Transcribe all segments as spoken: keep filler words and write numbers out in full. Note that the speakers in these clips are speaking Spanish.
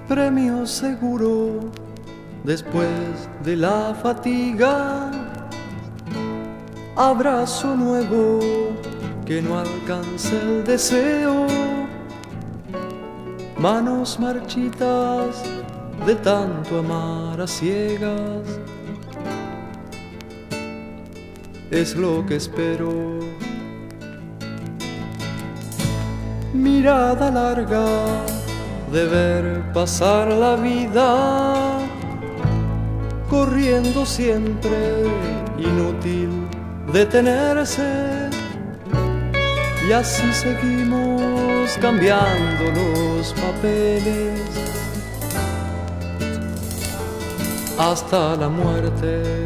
premio seguro después de la fatiga, abrazo nuevo que no alcance el deseo, manos marchitas de tanto amar a ciegas, es lo que espero. Mirada larga de ver pasar la vida, corriendo siempre, inútil detenerse, y así seguimos cambiando los papeles hasta la muerte.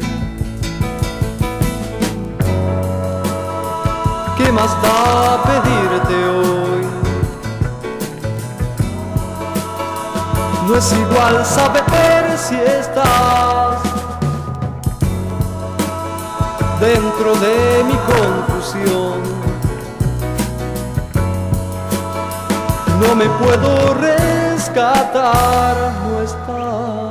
¿Qué más da pedirte hoy? No es igual saber si estás dentro de mi confusión. No me puedo rescatar, no estás.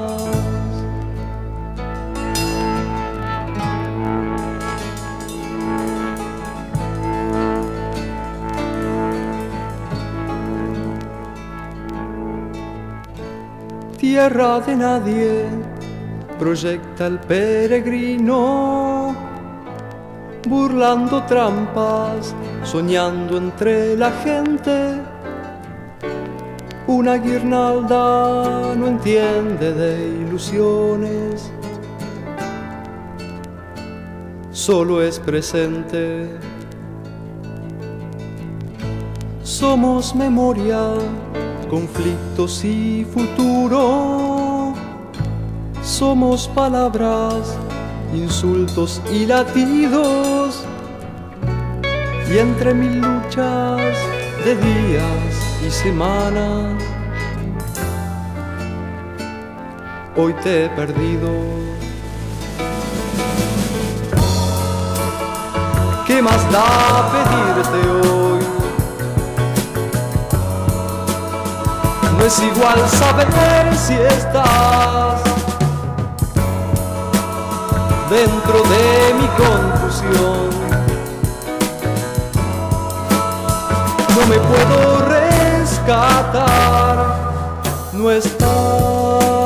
Tierra de nadie, proyecta el peregrino, burlando trampas, soñando entre la gente. Una guirnalda no entiende de ilusiones, solo es presente. Somos memoria, conflictos y futuro, somos palabras, insultos y latidos, y entre mil luchas de días y semanas, hoy te he perdido. ¿Qué más da pedirte hoy? No es igual saber si estás dentro de mi confusión. No me puedo rescatar, no estás.